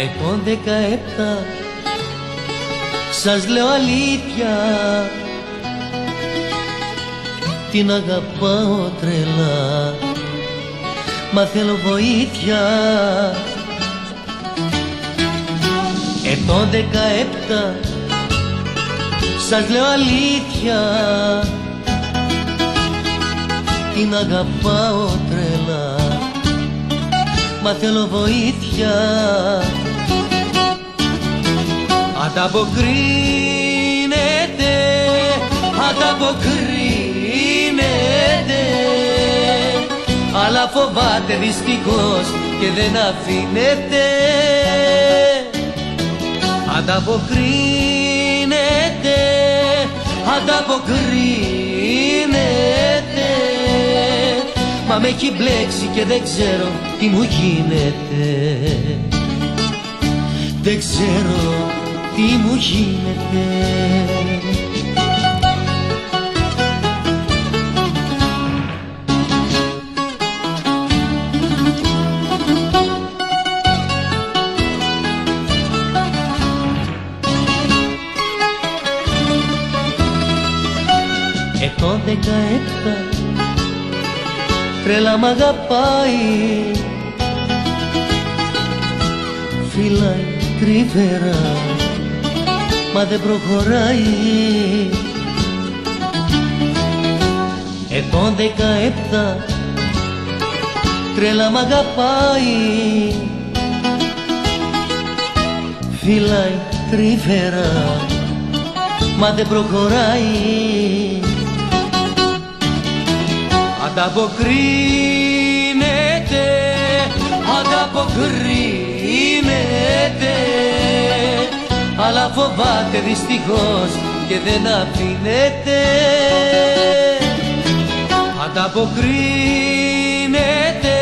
Ετών 17 σας λέω αλήθεια, την αγαπάω τρελά, μα θέλω βοήθεια. Ετών 17 σας λέω αλήθεια, την αγαπάω τρελά, μα θέλω βοήθεια. Ανταποκρίνεται, ανταποκρίνεται, αλλά φοβάται δυστυχώς και δεν αφήνεται. Ανταποκρίνεται, ανταποκρίνεται, μα με έχει μπλέξει και δεν ξέρω τι μου γίνεται. Δεν ξέρω τι μου γίνεται. Ετών 17 τρέλα μ' αγαπάει, φυλάει τρυφερά, μα δεν προχωράει. Ετών 17 τρέλα μ' αγαπάει, φυλάει τρυφερά, μα δεν προχωράει. Ανταποκρίνεται, ανταποκρίνεται, αλλά φοβάται δυστυχώς και δεν αφήνεται. Ανταποκρίνεται,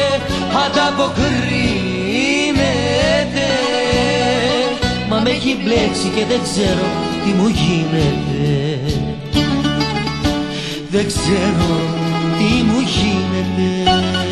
ανταποκρίνεται, μα με έχει μπλέξει και δεν ξέρω τι μου γίνεται. Δεν ξέρω τι μου γίνεται.